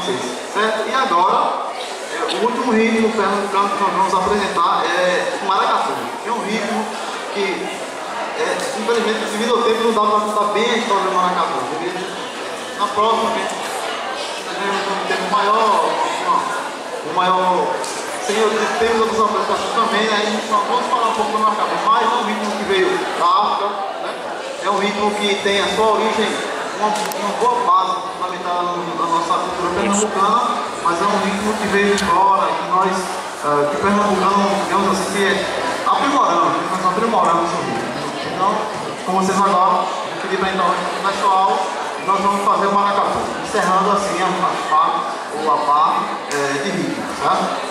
vocês, certo? E agora, o último ritmo pernambucano que nós vamos apresentar é o maracatu, que é um ritmo que, infelizmente, devido ao tempo, não dá para contar bem a história do maracatu. Na próxima, um tempo maior, senhor, temos outras apresentações também, né? Nós vamos falar um pouco do maracatu, mas é um ritmo que veio da África, né? É um ritmo que tem a sua origem, uma boa base fundamental na nossa cultura pernambucana, mas é um ritmo que veio de fora, que nós, que pernambucano, digamos assim, que nós aprimoramos o ritmo. Então, com vocês agora, eu queria para então o pessoal, nós vamos fazer o maracatu, encerrando assim a parte de ritmo, certo?